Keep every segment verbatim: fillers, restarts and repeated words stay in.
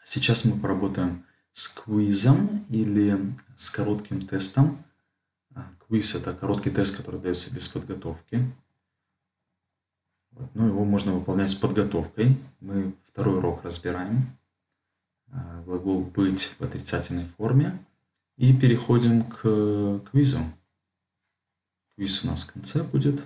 Сейчас мы поработаем с квизом или с коротким тестом. Квиз – это короткий тест, который дается без подготовки. Вот. Ну, его можно выполнять с подготовкой. Мы второй урок разбираем. Глагол «быть» в отрицательной форме. И переходим к квизу. Квиз у нас в конце будет.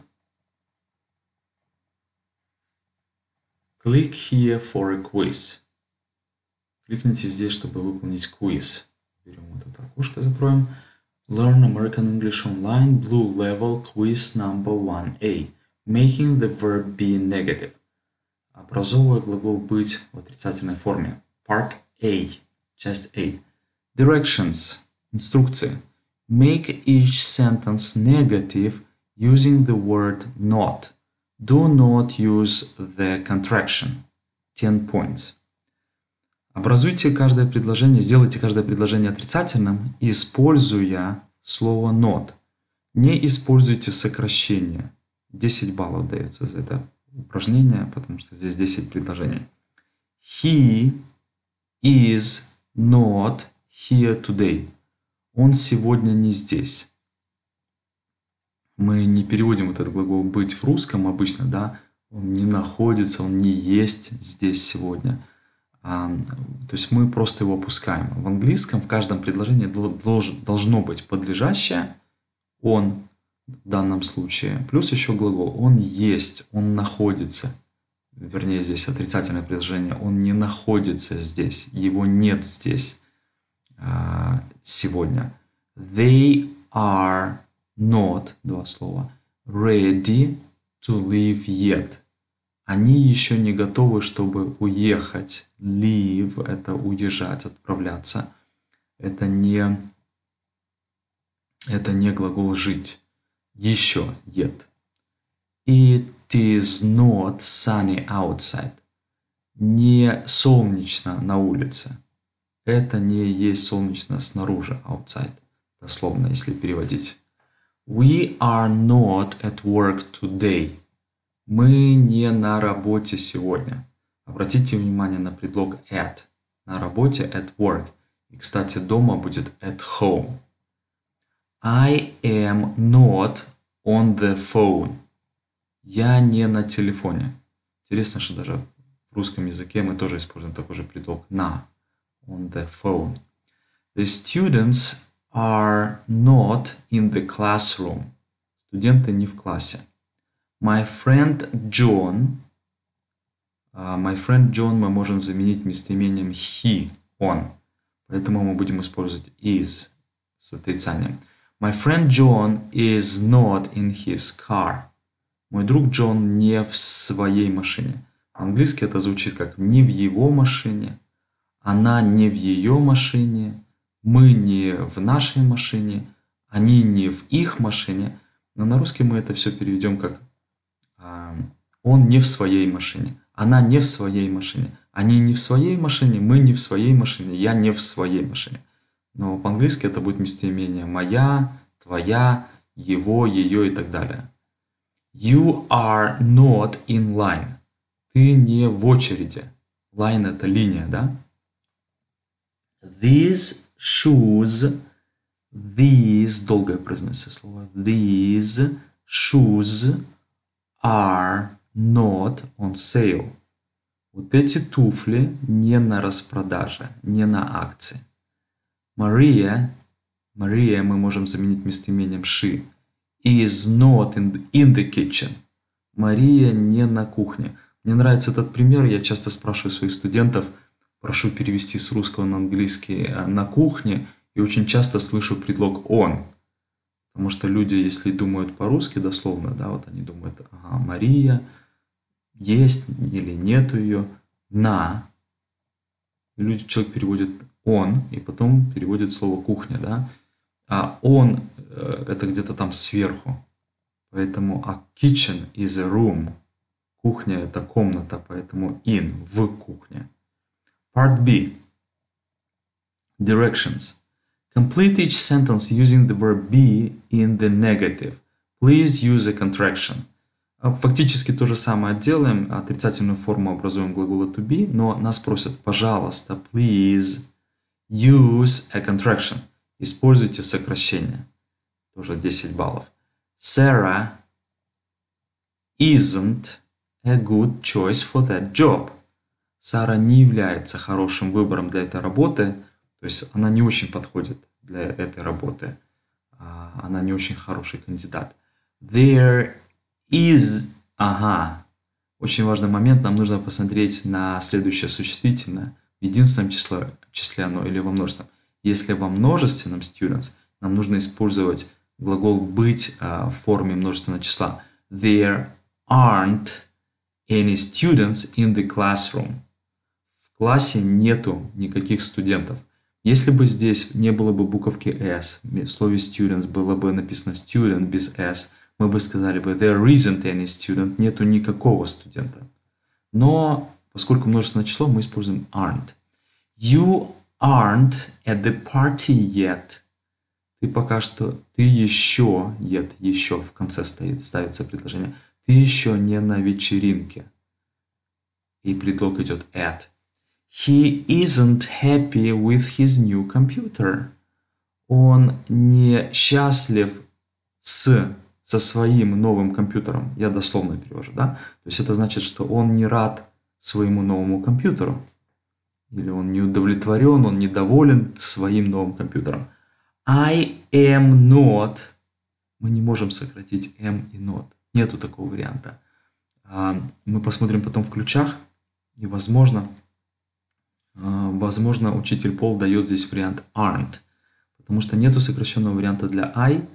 Click here for a quiz. Кликните здесь, чтобы выполнить квиз. Берем вот это окошко, закроем. Learn American English Online Blue Level Quiz Number one A. Making the verb be negative. Образовывая глагол «быть» в отрицательной форме. Part A. Часть A. Directions. Инструкции. Make each sentence negative using the word not. Do not use the contraction. ten points. Образуйте каждое предложение, сделайте каждое предложение отрицательным, используя слово not. Не используйте сокращение. десять баллов дается за это упражнение, потому что здесь десять предложений. He is not here today. Он сегодня не здесь. Мы не переводим вот этот глагол «быть» в русском обычно, да? Он не находится, он не есть здесь сегодня. То есть мы просто его опускаем. В английском в каждом предложении должно быть подлежащее он в данном случае, плюс еще глагол он есть, он находится. Вернее, здесь отрицательное предложение. Он не находится здесь, его нет здесь сегодня. They are not, два слова, ready to leave yet. Они еще не готовы, чтобы уехать. Leave – это уезжать, отправляться. Это не, это не глагол «жить». Еще yet. It is not sunny outside. Не солнечно на улице. Это не есть солнечно снаружи, outside. Дословно, если переводить. We are not at work today. Мы не на работе сегодня. Обратите внимание на предлог at. На работе at work. И, кстати, дома будет at home. I am not on the phone. Я не на телефоне. Интересно, что даже в русском языке мы тоже используем такой же предлог на. On the phone. The students are not in the classroom. Студенты не в классе. My friend John. Uh, my friend John мы можем заменить местоимением he, он. Поэтому мы будем использовать is с отрицанием. My friend John is not in his car. Мой друг Джон не в своей машине. По-английски это звучит как не в его машине, она не в ее машине, мы не в нашей машине, они не в их машине. Но на русский мы это все переведем как он не в своей машине, она не в своей машине, они не в своей машине, мы не в своей машине, я не в своей машине. Но по-английски это будет местоимение моя, твоя, его, ее и так далее. You are not in line. Ты не в очереди. Line это линия, да? These shoes, these, долгое произносится слово, these shoes are not on sale. Вот эти туфли не на распродаже, не на акции. Maria, Maria мы можем заменить местоимением she, is not in the, in the kitchen. Мария не на кухне. Мне нравится этот пример, я часто спрашиваю своих студентов, прошу перевести с русского на английский на кухне, и очень часто слышу предлог on. Потому что люди, если думают по-русски дословно, да, вот они думают, ага, Мария, есть или нету ее, на. И люди, человек переводит он, и потом переводит слово кухня, да. А он это где-то там сверху. Поэтому а kitchen is a room. Кухня это комната, поэтому in, в кухне. Part B. Directions. Complete each sentence using the verb be in the negative. Please use a contraction. Фактически то же самое делаем, отрицательную форму образуем глагола to be, но нас просят, пожалуйста, please use a contraction. Используйте сокращение. Тоже десять баллов. Sarah isn't a good choice for that job. Сара не является хорошим выбором для этой работы, то есть она не очень подходит для этой работы. Она не очень хороший кандидат. There is... Ага. Очень важный момент. Нам нужно посмотреть на следующее существительное. В единственном числе, числе оно или во множественном. Если во множественном students, нам нужно использовать глагол быть в форме множественного числа. There aren't any students in the classroom. В классе нету никаких студентов. Если бы здесь не было бы буковки S, в слове students было бы написано student без S, мы бы сказали бы there isn't any student, нету никакого студента. Но поскольку множественное число, мы используем aren't. You aren't at the party yet. Ты пока что, ты еще, yet, еще в конце стоит, ставится предложение. Ты еще не на вечеринке. И предлог идет at. He isn't happy with his new computer. Он не счастлив с, со своим новым компьютером. Я дословно перевожу, да? То есть это значит, что он не рад своему новому компьютеру. Или он не удовлетворен, он недоволен своим новым компьютером. I am not. Мы не можем сократить am и not. Нету такого варианта. Мы посмотрим потом в ключах. И возможно... Возможно, учитель Пол дает здесь вариант aren't, потому что нету сокращенного варианта для I.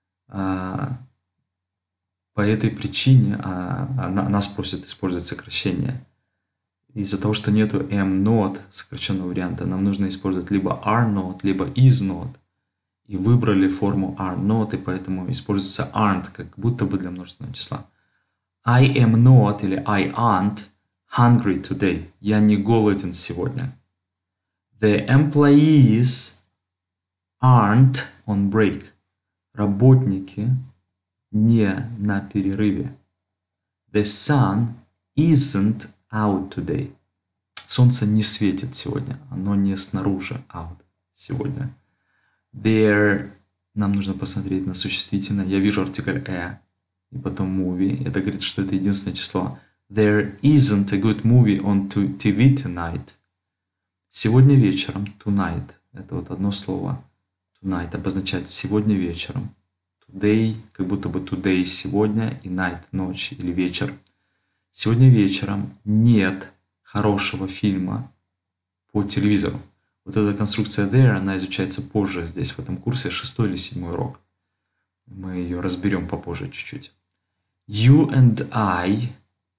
По этой причине нас просят использовать сокращение. Из-за того, что нету am not сокращенного варианта, нам нужно использовать либо are not, либо is not. И выбрали форму are not, и поэтому используется aren't, как будто бы для множественного числа. I am not или I aren't hungry today. Я не голоден сегодня. The employees aren't on break. Работники не на перерыве. The sun isn't out today. Солнце не светит сегодня. Оно не снаружи, out сегодня. There, нам нужно посмотреть на существительное. Я вижу артикль a и потом movie. Это говорит, что это единственное число. There isn't a good movie on ти ви tonight. Сегодня вечером, tonight, это вот одно слово. Tonight обозначает сегодня вечером. Today, как будто бы today сегодня, и night ночь или вечер. Сегодня вечером нет хорошего фильма по телевизору. Вот эта конструкция there, она изучается позже здесь, в этом курсе, шестой или седьмой урок. Мы ее разберем попозже чуть-чуть. You and I...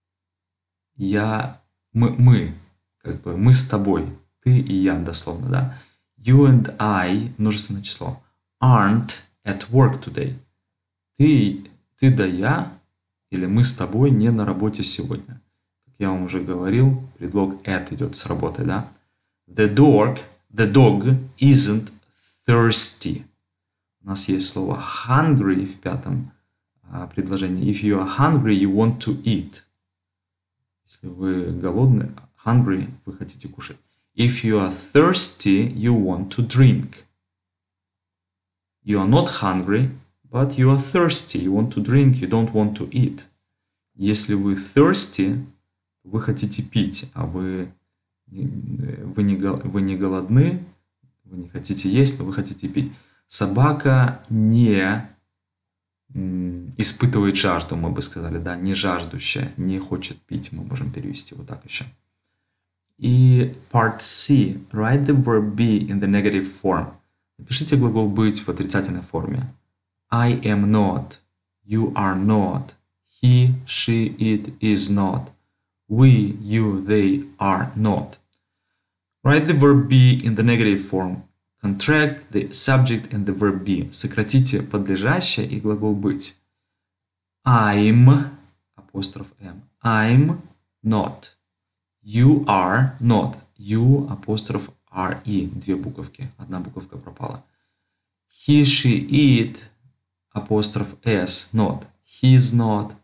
Я, мы, мы, как бы, мы с тобой, ты и я, дословно, да. You and I, множественное число, aren't at work today. Ты, ты да я, или мы с тобой не на работе сегодня. Как я вам уже говорил, предлог at идет с работы, да. The dog, the dog isn't thirsty. У нас есть слово hungry в пятом а, предложении. If you are hungry, you want to eat. Если вы голодны, hungry, вы хотите кушать. If you are thirsty, you want to drink. You are not hungry, but you are thirsty. You want to drink, you don't want to eat. Если вы thirsty, вы хотите пить, а вы, вы, не, вы не голодны, вы не хотите есть, но вы хотите пить. Собака не испытывает жажду, мы бы сказали, да, не жаждущая, не хочет пить, мы можем перевести вот так еще. И part C. Write the verb be in the negative form. Напишите глагол быть в отрицательной форме. I am not. You are not. He, she, it is not. We, you, they are not. Write the verb be in the negative form. Contract the subject and the verb be. Сократите подлежащее и глагол быть. I'm, апостроф M. I'm not. You are not. You, апостроф re. Две буковки. Одна буковка пропала. He, she, it, апостроф s. Not. He's not.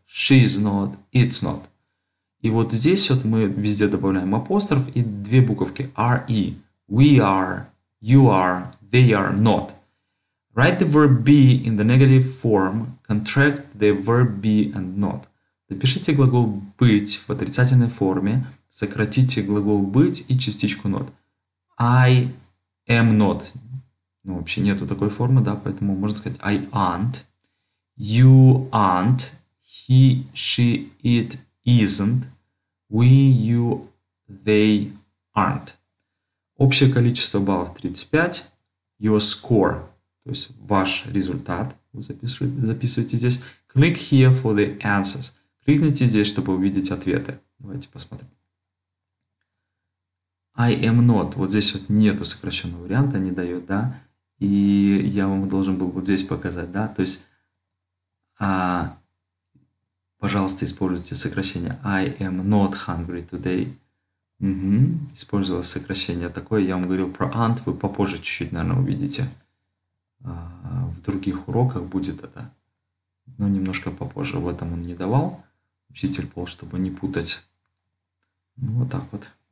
she's not, it's not. И вот здесь вот мы везде добавляем апостроф и две буковки re. We are, you are, they are not. Write the verb be in the negative form. Contract the verb be and not. Напишите глагол быть в отрицательной форме. Сократите глагол быть и частичку not. I am not. Ну, вообще нету такой формы, да, поэтому можно сказать I aren't. You aren't. He, she, it isn't. We, you, they aren't. Общее количество баллов тридцать пять. Your score, то есть ваш результат. Вы записываете, записываете здесь. Click here for the answers. Кликните здесь, чтобы увидеть ответы. Давайте посмотрим. I am not. Вот здесь вот нету сокращенного варианта, не дает, да. И я вам должен был вот здесь показать, да. То есть, а, пожалуйста, используйте сокращение I am not hungry today. Угу. Использовалось сокращение такое. Я вам говорил про aren't. Вы попозже чуть-чуть, наверное, увидите. А, в других уроках будет это. Но немножко попозже. В этом он не давал. Учитель Пол, чтобы не путать. Вот так вот.